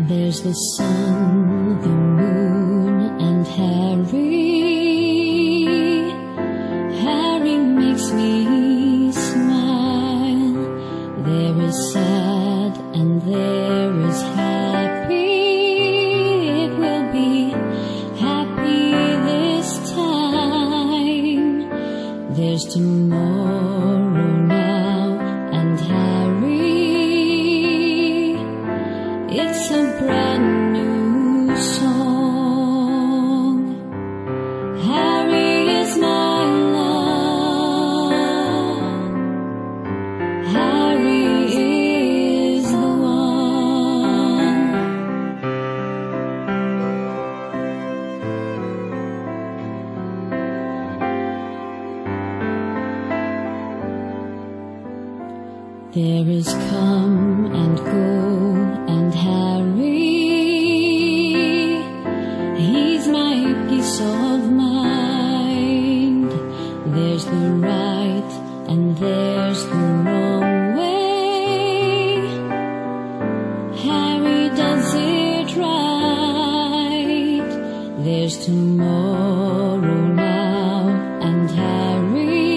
There's the sun, the moon, and Harry. Harry makes me smile. There is sad and there is happy. It will be happy this time. There's tomorrow now, and Harry, it's a brand new song. Harry is my love. Harry is the one. There is come and go, and Harry, he's my peace of mind. There's the right and there's the wrong way. Harry does it right. There's tomorrow now, and Harry,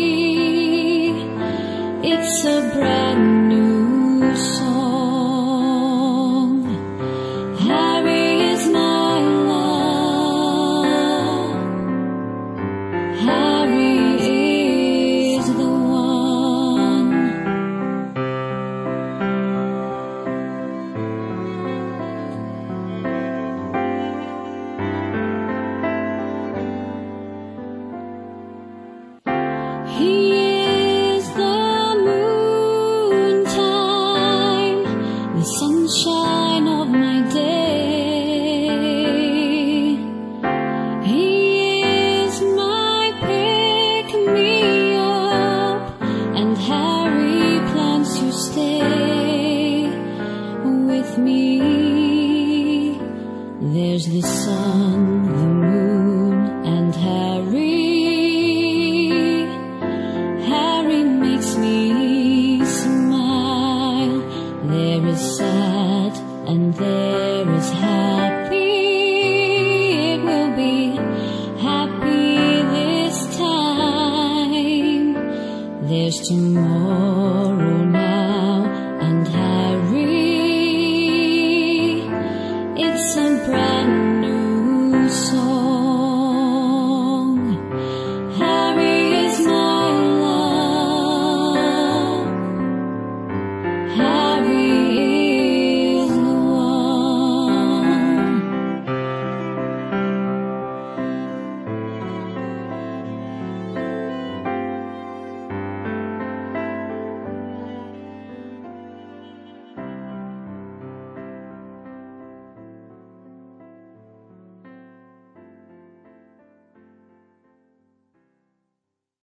it's a brand new song. Harry is my love. Harry is the one. He is the noontime, the sunshine of my day. He is my pick-me-up, and Harry plans to stay with me. There's the sun, the moon, and Harry. Harry makes me smile. There is sad and there is happy. It will be happy this time. There's tomorrow